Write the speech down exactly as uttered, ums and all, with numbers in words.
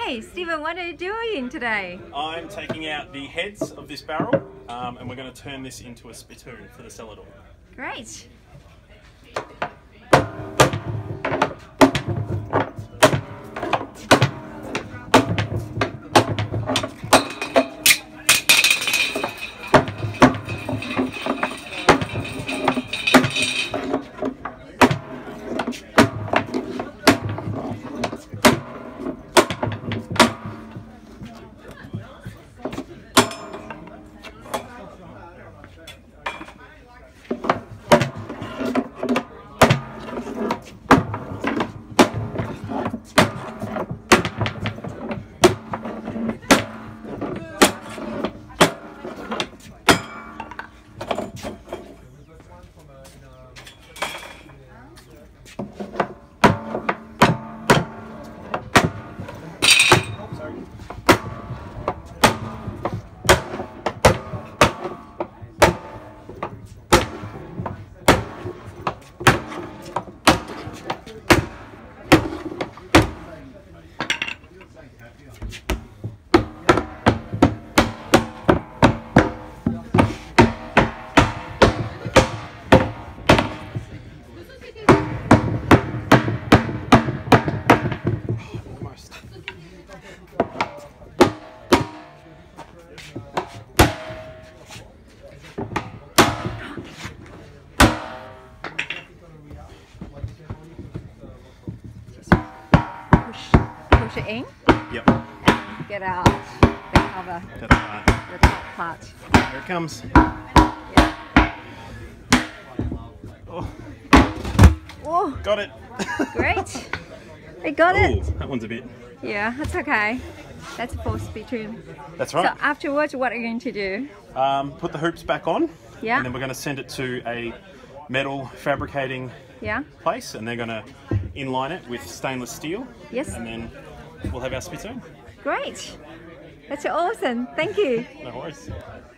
Hey Stephen, what are you doing today? I'm taking out the heads of this barrel um, and we're going to turn this into a spittoon for the cellar door. Great. Push it in. Yep. And get out the cover, That's right. the top part. Here it comes. Yeah. Oh, Oh, got it. great. I got Oh, it. that one's a bit. Yeah, that's okay. That's a full spittoon. That's So right. afterwards, what are you going to do? Um, put the hoops back on. Yeah. And then we're going to send it to a metal fabricating Yeah. place and they're going to inline it with stainless steel. Yes. And then we'll have our spittoon. Great. That's awesome. Thank you. No worries.